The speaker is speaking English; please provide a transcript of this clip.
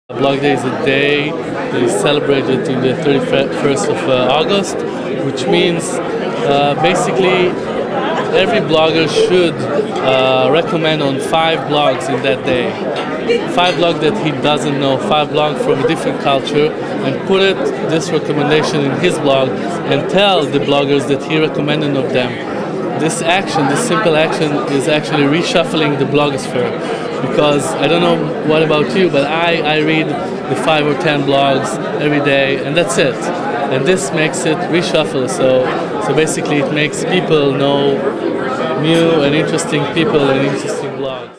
Blog Day is a day that is celebrated in the 31st of August, which means basically every blogger should recommend on 5 blogs in that day. 5 blogs that he doesn't know, 5 blogs from a different culture, and put this recommendation in his blog and tell the bloggers that he recommended of them. This action, this simple action, is actually reshuffling the blogosphere. Because I don't know what about you, but I read the 5 or 10 blogs every day, and that's it. And this makes it reshuffle. So basically, it makes people know new and interesting people and interesting blogs.